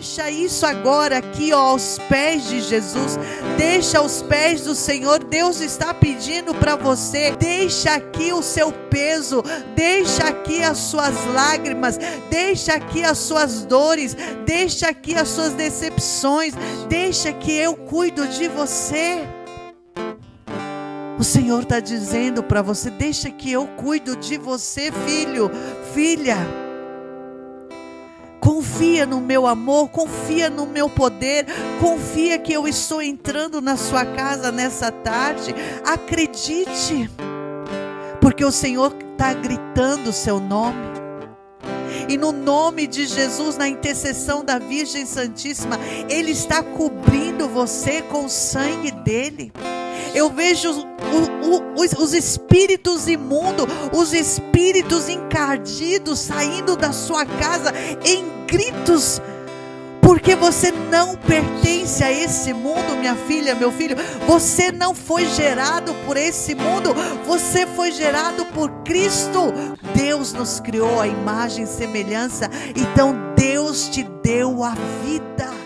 Deixa isso agora aqui, ó, aos pés de Jesus. Deixa aos pés do Senhor. Deus está pedindo para você: deixa aqui o seu peso, deixa aqui as suas lágrimas, deixa aqui as suas dores, deixa aqui as suas decepções, deixa que eu cuido de você. O Senhor está dizendo para você: deixa que eu cuido de você, filho, filha. Confia no meu amor, confia no meu poder, confia que eu estou entrando na sua casa nessa tarde. Acredite, porque o Senhor está gritando o seu nome. E no nome de Jesus, na intercessão da Virgem Santíssima, Ele está cobrindo você com o sangue dEle. Eu vejo os espíritos imundos, os espíritos encardidos saindo da sua casa em gritos, porque você não pertence a esse mundo, minha filha, meu filho. Você não foi gerado por esse mundo, você foi gerado por Cristo. Deus nos criou à imagem e semelhança, então Deus te deu a vida.